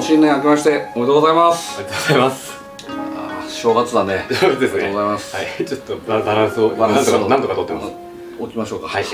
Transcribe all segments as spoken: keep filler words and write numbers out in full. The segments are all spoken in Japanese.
新年明けましておめでとうございます。 ありがとうございます。 ああ、正月だね。 そうですね。 ありがとうございます。 はい、ちょっとバランスをバランスをなんとかとってます。 置きましょうか。 はい。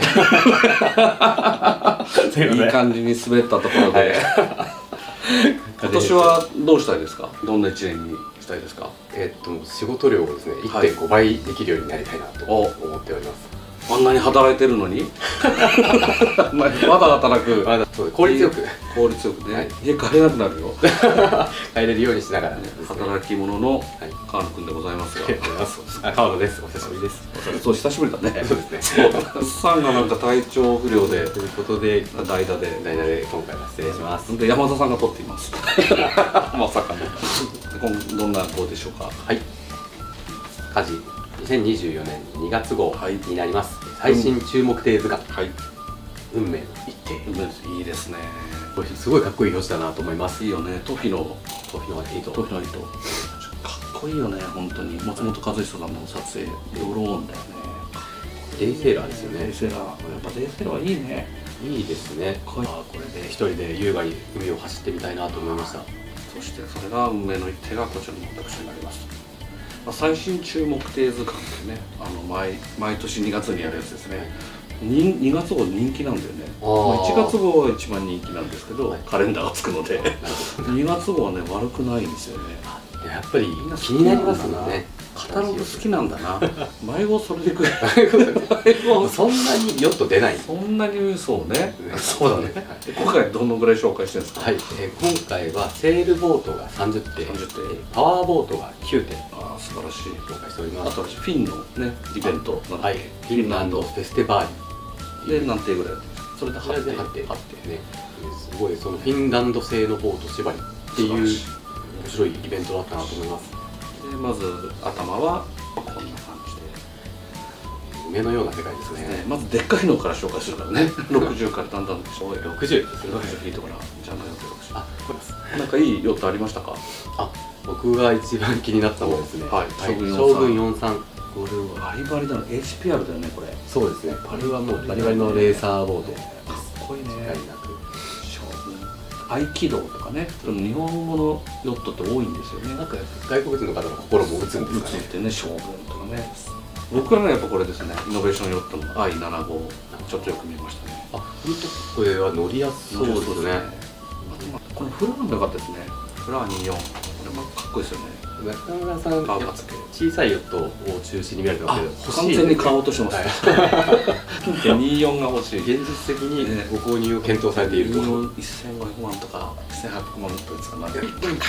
いい感じに滑ったところで。今年はどうしたいですか。どんな一年にしたいですか。 えっと仕事量をですね、いってんごばいできるようになりたいなと思っております。 あんなに働いてるのにまだ働く。 まだそう効率よく効率よくね。家帰れなくなるよ。 帰れるようにしながら働き者の川野くんでございますよ。 あ、川野です。お久しぶりです。 そう、久しぶりだね。 そうですね。 さんがなんか体調不良でということで代打で代打で今回は失礼します。 で山田さんが撮っています。まさかの。どんな号でしょうか。 はい。家事にせんにじゅうよねんにがつ号になります。最新注目亭図鑑。はい。運命の一手。 いいですね。 これすごいかっこいい表紙だなと思います。 いいよね。トフィのトフィの糸。 トフィの糸。かっこいいよね、本当に。松本和久さんの撮影、ドローンだよね。 デイセーラーですよね。 デイセーラー。やっぱデイセーラーはいいね。 いいですね。これで一人で優雅に海を走ってみたいなと思いました。 そしてそれが運命の一手がこちらの私になります。最新注目亭図鑑ってね、あの 毎, 毎年にがつにやるやつですね。に, にがつ号人気なんだよね。いちがつ号は一番人気なんですけど、はい、カレンダーがつくのでにがつ号はね悪くないんですよね。 やっぱり気になりますもんね。 カタログ好きなんだな。迷子それでくらい。 そんなにヨット出ない。 そんなにそうね。そうだね。今回どのぐらい紹介してるんですか。 はい。今回はセールボートがさんじゅってん、パワーボートがきゅうてん。 ああ、素晴らしい。 紹介しております。 あとフィンのねイベント。 はい。フィンランドフェスティバーリで何艇ぐらい。 それではってん。はってんね。すごいそのフィンランド製のボート縛りっていう面白いイベントだったなと思います。 でまず頭はこんな感じで夢のような世界ですね。 まずでっかいのから紹介するからね。ろくじゅうからだんだんろくじゅうろくじゅうフィートからじゃあろくじゅう。 あ、これです。 なんかいいヨットありましたか。 あ、僕が一番気になったのはですね、 はい、 将軍よんじゅうさん。 これはバリバリだな。 エイチピーアール だよねこれ。 そうですね。これはもうバリバリのレーサーボード。かっこいいね。 将軍合気道とかね、日本語のヨットって多いんですよね。 なんか外国人の方の心も打つんですかね。 打つってね、将軍とかね。僕はねやっぱこれですね、イノベーションヨットの アイななじゅうご、ちょっとよく見ましたね。 あ、本当これは乗りやすそうですね。 このフラーも良かったですね。フラーにじゅうよん、これもかっこいいですよね。 中村さん、小さいヨットを中心に見られてますけど、 完全に買おうとしてます。にじゅうよんが欲しい。 現実的にご購入を検討されていると。 せんごひゃくまんとかせんはっぴゃくまんとかですかね。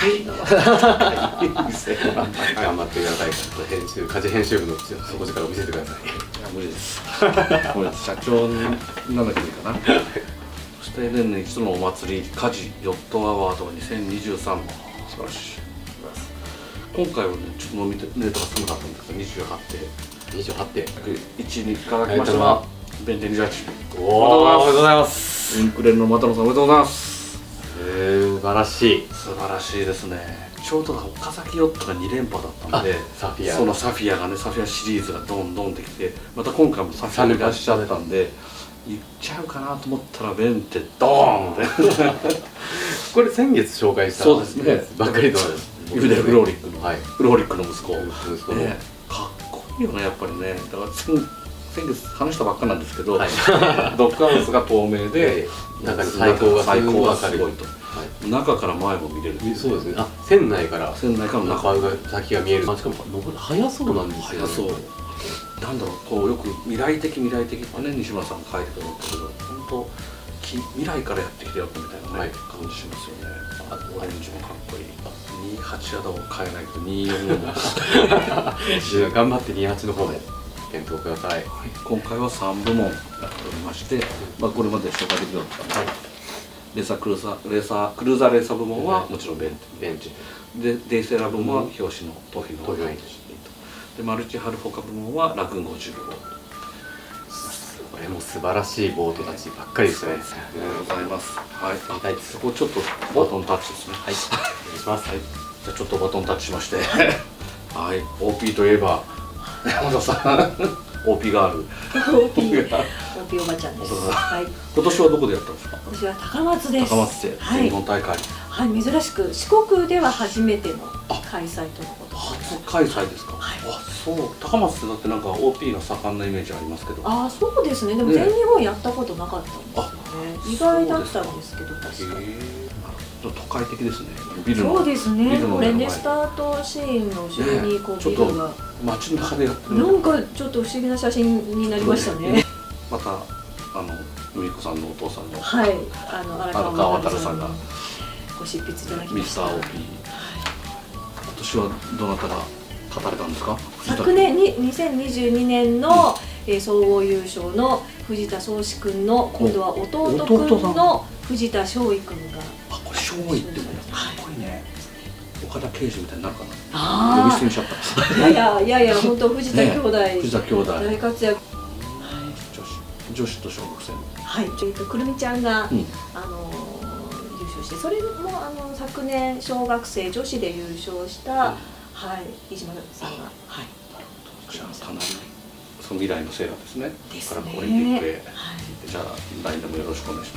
頑張ってください。編集、家事編集部の底力を見せてください。 無理です。これ社長になんだっけいいかな。そして年に一度のお祭り、家事ヨットアワードにせんにじゅうさん。素晴らしい。今回はね、ちょっと飲みネタが少なかったんですけど、にじゅうはちてん。 にじゅうはてん。 いちにいただきました。弁天にじゅうはち。 おめでとうございます。 インクレンの又野さん、おめでとうございます。 素晴らしい。 素晴らしいですね。ちょうど岡崎ヨットがにれんぱだったので、 サフィア。 そのサフィアがね、サフィアシリーズがどんどんってきて、また今回もサフィアがいらっしゃったんで、行っちゃうかなと思ったら、弁天ドーンって。 これ先月紹介した。 そうですね。 ばっかりの。 フレフローリックの、フローリックの息子、 息子のかっこいいよねやっぱりね。だから先月話したばっかなんですけど、ドッグハウスが透明で中に最高が最高がすごいと、中から前も見れる。 そうですね。あ、船内から船内から中が先が見える。しかも速そうなんですよ。 速そう。なんだろう、こうよく未来的未来的ってね西村さんが書いてくれたけど、本当未来からやってきたよみたいなね感じしますよね。あとオレンジもかっこいい。にじゅうはちはどう買えないけどにじゅうよんも頑張ってにじゅうはちの方で検討ください。 今回はさんぶもんやっておりまして、まあこれまで紹介できるようになったので、レーサークルーザーレーサークルーザーレーサー部門はもちろんベンベンチで、デイセーラー部門は表紙のトフィので、マルチハルフォカ部門はラグーンごじゅうご。 これも素晴らしいボートたちばっかりですね。 ありがとうございます。はい。そこちょっとバトンタッチですね。 はい。お願いします。はい。 じゃあちょっとバトンタッチしまして。はい。オーピー といえば山田さん。オーピー ガール。 オーピー オーピー おばちゃんです。はい。 今年はどこでやったんですか。 今年は高松です。 高松で全日本大会。 はい、珍しく四国では初めての開催とのこと。 初開催ですか。 はい、 あ、そう。高松ってだってなんか オーピー が盛んなイメージありますけど。 ああ、そうですね。でも全日本やったことなかったんですよね。意外だったんですけど、確かに。 都会的ですね。ビルの。 そうですね。これね、スタートシーンの後ろにこうビルが街の中でやってる。 なんかちょっと不思議な写真になりましたね。 またあの海子さんのお父さんの、 はい、あの荒川渉さんがご執筆いただきました。 ミスター オーピー。今年はどなたが語れたんですか？ 昨年ににせんにじゅうにねんの、うん、総合優勝の藤田壮志君の今度は弟君の藤田翔衣君が。 あ、これ翔衣ってもかっこいいね。岡田圭司みたいになるかな。呼び捨てにしちゃった。 いやいやいや、本当藤田兄弟、 藤田兄弟大活躍。 女子と小学生の。 はい、えっとくるみちゃんが、うん、あの優勝して、それもあの昨年小学生女子で優勝した、うん、はい、飯島さんが、はい。 じゃあかなりその未来のセーラーですね。 ですね。 からオリンピックへ、はい、じゃあ来年もよろしくお願いします。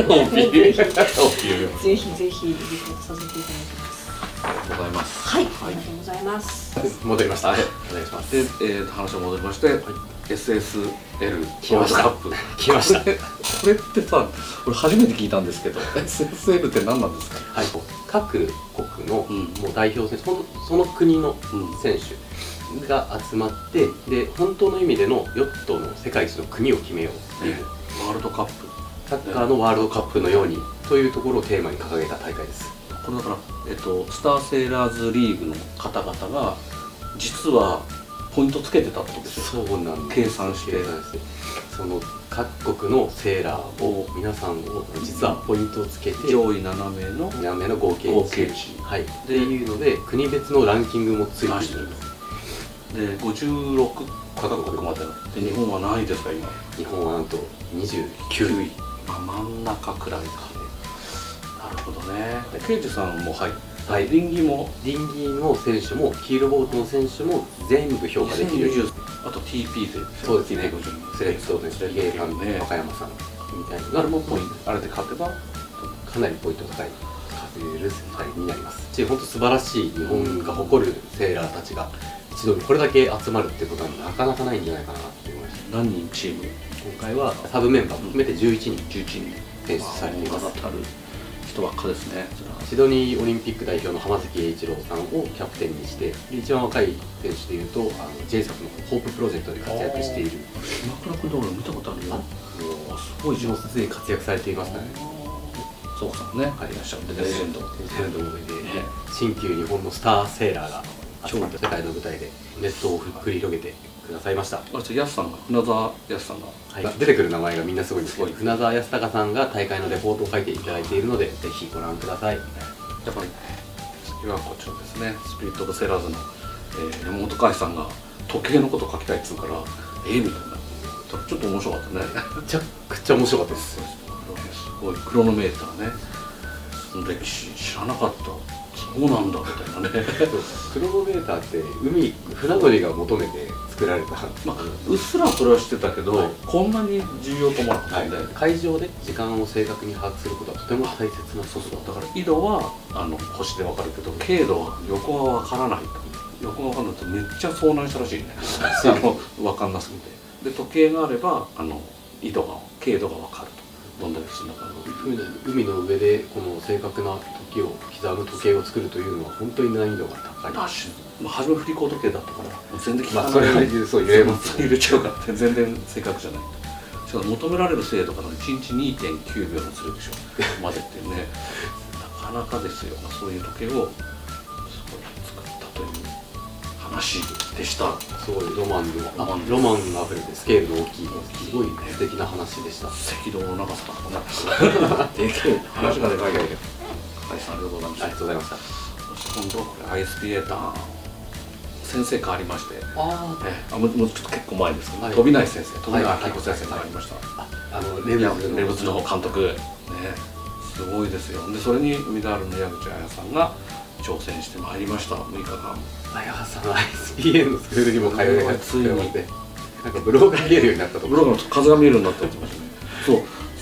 ぜひぜひリポートさせていただきます。 ありがとうございます。 はい、ありがとうございます。 戻りました。はい、お願いします。 で、えー、話を戻りまして、はい、エスエスエル来ました。来ました。 これってさ、これ初めて聞いたんですけど、エスエスエル って何なんですか？ はい、各国のもう代表選手、その国の選手が集まって、で本当の意味でのヨットの世界一の国を決めようっていう、 ワールドカップ、 サッカーのワールドカップのようにというところをテーマに掲げた大会です。 これだから、えっと、スターセーラーズリーグの方々が実はポイントつけてたってことですよ。 そうなんです。計算して、 その各国のセーラーを皆さんを実はポイントをつけて、 上位ななめいのななめいの合計値、はい、っていうので国別のランキングもついているんです。 でごじゅうろくカ国までで、日本は何位ですか今？ 日本はなんとにじゅうきゅうい。 まあ真ん中くらいか。なるほどね。刑事さんもはい。 はい、 リンギもリンギの選手もキールボートの選手も全部評価できる。 あと ティーピー でそうですね。セレクトですね。ゲイカンね、若山さんみたいな。 あれもポイント、あれで勝てばかなりポイント高い稼げる世界になります。本当素晴らしい日本が誇るセーラーたちが一度にこれだけ集まるってことはなかなかないんじゃないかなって思いました。 何人チーム？ 今回はサブメンバーも含めてじゅういちにんじゅういちにん選出されています。 人ばっかですね。 シドニーオリンピック代表の浜崎英一郎さんをキャプテンにして、一番若い選手でいうとあの ジェイサック のホーププロジェクトで活躍している島倉君と俺見たことあるよ。 あ、すごい上手で活躍されていますね。 そうさんね、はい、いらっしゃるんで、レジェンド、 レジェンドで新旧日本のスターセーラーが集まった世界の舞台でネットを繰り広げてくださいました。 あ、ヤスさんが、船澤ヤスさんが、 はい、出てくる名前がみんなすごいんですけど、船澤康隆さんが大会のレポートを書いていただいているので、ぜひご覧ください。 やっぱり岩こちらですね、スピリット・オブ・セーラーズの、えー、山本海さんが時計のこと書きたいっつうから、えー、みたいな、ちょっと面白かったね。 めちゃくちゃ面白かったです。 すごい、クロノメーターね、その歴史知らなかった、そうなんだみたいなね。 クロノメーターって海、船乗りが求めて作られた、 まあ、うっすらそれは知ってたけど、はい、こんなに重要と思わなかったんで、はい、 海上で時間を正確に把握することはとても大切なそうそうだから緯度はあの星で分かるけど経度は横は分からないと横が分からないとめっちゃ遭難したらしいねあの分かんなすぎてで時計があればあの緯度が経度が分かるとどんだけ進んだか海の上でこの正確な時を刻む時計を作るというのは本当に難易度が高い。 まあ、初め振り子時計だったからもう全然効かない、 まあ、それはそう揺れます揺れちゃうから全然正確じゃないしかも求められる精度からいちにち にてんきゅうびょうのずれでしょ混ぜてねなかなかですよ、まあ、そういう時計をすごい作ったという話でした。 すごいロマンのロマンロマンがあふれてスケールの大きいすごい素敵な話でした。 赤道の長さとかねでけえ話がでかいけど高井さんありがとうございました。 ありがとうございました。 今度はこれ アイエスピーエー ターン先生変わりましてああもうちょっと結構前ですけど、はい、飛びない先生飛びない太鼓先生になりました。 あのレブズの監督ねすごいですよ。でそれに海ダールの矢口彩さんが挑戦してまいりました。むいかかん彩さん アイエスピーエー のスクールにも通えるついになんかブログが見えるようになったとブログの風が見えるようになったって言ってましたね。そう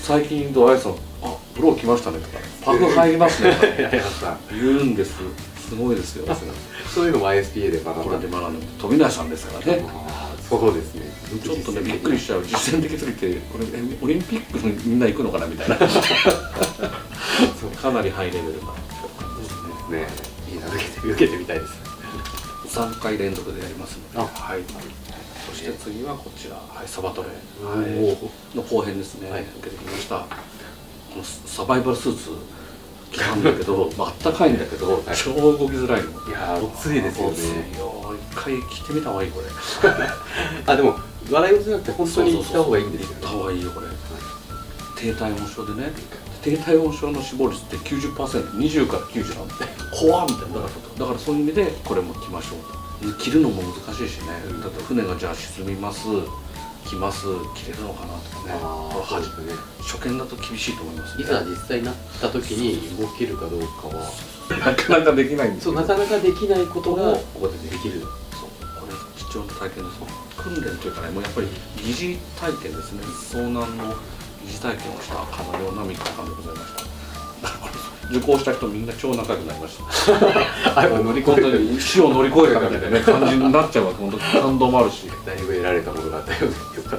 最近ドアイさん「あブロー来ましたね」とか「パフ入りますね」とか言うんです。すごいですよ。 そういうのも アイエスピーエー で学んだ。 これで学んで飛内さんですからね。 そうですね。 ちょっとねびっくりしちゃう。実践的すぎてこれオリンピックにみんな行くのかなみたいな。かなりハイレベルな感じですね。 ね、いいな、受けて受けてみたいです。 さんかい連続でやりますので。 あ、はい。 そして次はこちら、はい、サバトレはいの後編ですね。 はい、 受けてきました。このサバイバルスーツ着たんだけど、まあったかいんだけど、超動きづらいの。 いやー、暑いですよね。 一回着てみた方がいいこれ。 あ、でも笑い事じゃなくて本当に着た方がいいんですよね。 着た方がいいよこれ。低体温症でね。低体温症の死亡率って きゅうじゅっパーセント、にじゅうからきゅうじゅうなんで怖っみたいな。だからだからそういう意味でこれも着ましょうと。着るのも難しいしね。だって船がじゃあ沈みます。着ます着れるのかなとかね。 そうですね。 初見だと厳しいと思います。 いざ実際になった時に動けるかどうかはなかなかできないんです。 そう、なかなかできないことがここでできる。 そう、これ貴重な体験です。訓練というかね、もうやっぱり疑似体験ですね。遭難の疑似体験をしたかのようなみっかかんでございました。受講した人みんな超仲良くなりました。あ、乗り越えた死を乗り越えたみたいなね感じになっちゃうわけ。本当感動もあるし、 だいぶ得られたものがあったようでよかったです。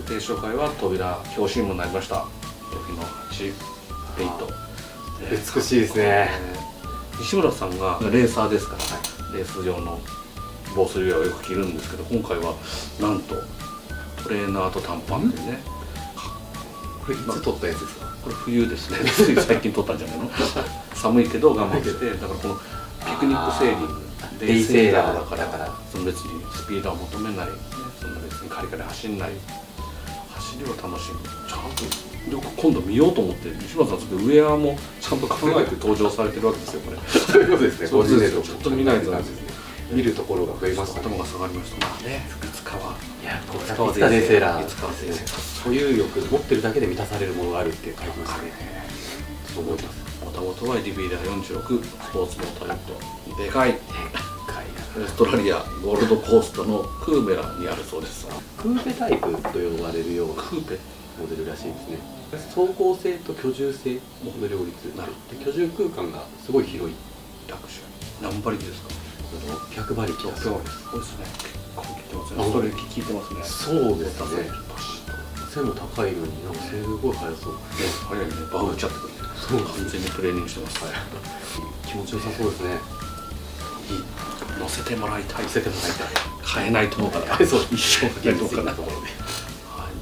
で、提唱会は扉表紙にもなりました。時のはちペイト。 美しいですね。 西村さんがレーサーですから、はい、レース用の防水ウェアをよく着るんですけど、今回はなんとトレーナーと短パンっていうね。 これいつ撮ったやつですか？ これ冬ですね。つい最近撮ったんじゃないの？寒いけど我慢して、だからこのピクニックセーリング、 デイセーラーだからその別にスピードは求めない、ね、そんな別にカリカリ走んない、走りを楽しむ。ちゃんと今度見ようと思って西村さんウェアもちゃんと考えて登場されてるわけですよこれ。 そういうことですね。 そうですよ。ちょっと見ないと見るところが増えました。 頭が下がりました。まあね、いつかは。 いや、いつかはデイセーラー。いつかはデイセーラー。所有欲持ってるだけで満たされるものがあるって書いてましたね。そう思います。 もともとはエディビーダーよんじゅうろくスポーツモーターユット。でかい。でかい。オーストラリアゴールドコーストのクーベラにあるそうです。 クーペタイプと呼ばれるようなクーペモデルらしいですね。走行性と居住性の両立なる。居住空間がすごい広い。 楽勝。何馬力ですか？ ろっぴゃく馬力だそうです。 そうですね。結構聞いてますね。それ聞いてますね。 そうですね。背も高いのになんかすごい速そう。 速いね。バウ打っちゃってくる。そう、完全にトレーニングしてます。 気持ちよさそうですね。 乗せてもらいたい。 乗せてもらいたい。 買えないと思うから。そう、一生かけるところで。はい。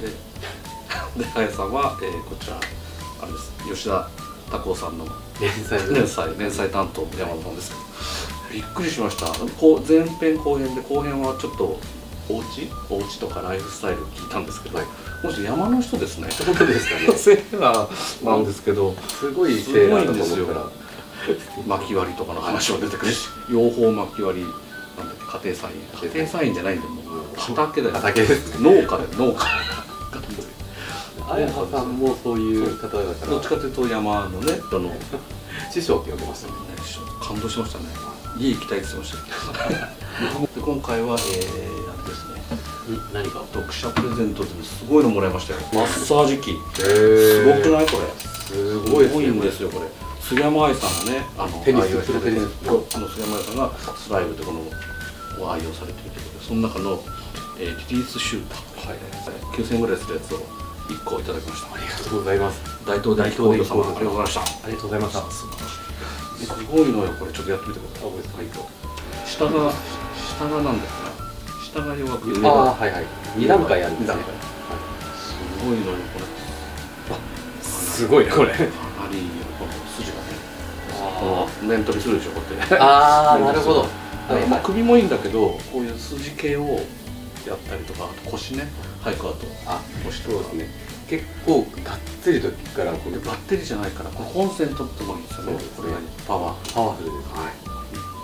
で、で、あやさんはこちらあれです。吉田拓夫さんの連載連載連載担当の山田さんですけど。びっくりしました。こう前編後編で後編はちょっとお家お家とかライフスタイル聞いたんですけど、はい、この人山の人ですね。 本当ですかね。 セーラーなんですけど、 すごいセーラーだと思ったら薪割りとかの話も出てくるし、養蜂薪割りなんだっけ、家庭菜園、家庭菜園じゃないんでもう畑だよ。 畑です。 農家で農家。 あやはさんもそういう方だから。 どっちかというと山のね、あの師匠って呼んでましたね。 感動しましたね。家行きたいって言ってましたで今回は、えー、あれですね、 何か読者プレゼントですごいのもらいましたよ。マッサージ機、すごくないこれ。すごいんですよこれ。杉山愛さんがね、あのテニスプロテニスプロあの杉山愛さんがスライブでこのを愛用されているということで、その中の、えー、リリースシューター、はい、きゅうせんえんぐらいするやつをいっこいただきました。 ありがとうございます。 大東大東様ありがとうございました。 ありがとうございました。 すごいのよこれ。ちょっとやってみてください。下が下がなんですか。下が弱く、 ああ、はいはい。二段階あるんですね。 すごいのよこれ。 すごいねこれ。かなりこの筋がね。この面取りするでしょこうやって。 ああ、なるほど。 首もいいんだけど、こういう筋系をやったりとか、あと腰ね、ハイクアウト。あ、腰とかね。 結構がっつりとからこれバッテリーじゃないから、これコンセントってもいいんですよね。これがパワーパワフルです。 はい。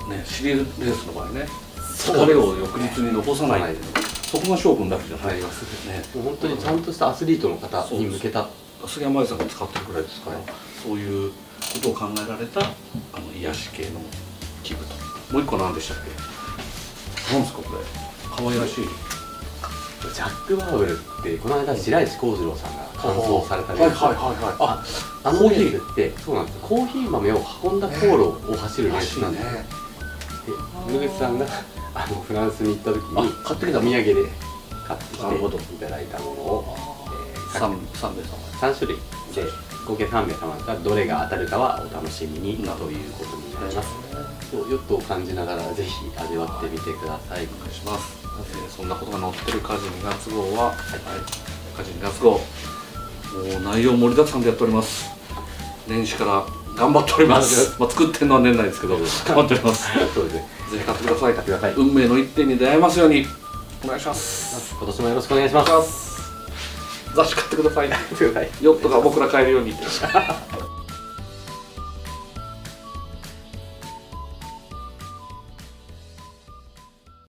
ね、シリーズレースの場合ね、疲れを翌日に残さないっていうのが、そこが勝負になるじゃないですかね。 本当にちゃんとしたアスリートの方に向けた。 杉山愛さんが使ってるくらいですから、そういうことを考えられたあの癒し系の器具と。もう一個何でしたっけ？なんですかこれ？可愛らしい。 ジャック・バーベルってこの間白石浩二郎さんが乾燥されたレース。 はいはいはいはい。 あ、あのレースってそうなんです。コーヒー豆を運んだ航路を走るレースなんですよ。で、野口さんがあのフランスに行った時に買ってきたお土産で買ってきていただいたものを三名様三種類で合計さん名様がどれが当たるかはお楽しみにということになります。ヨットを感じながらぜひ味わってみてください。 お願いします。そんなことが載ってる家事にがつ号は、はい、家事にがつ号、もう内容盛りだくさんでやっております。年始から頑張っております。まあ作ってるのは年内ですけど、頑張っております。 そうですね。 ぜひ買ってください。 買ってください。 運命の一点に出会えますようにお願いします。 今年もよろしくお願いします。 雑誌買ってください。ヨットが僕ら買えるように。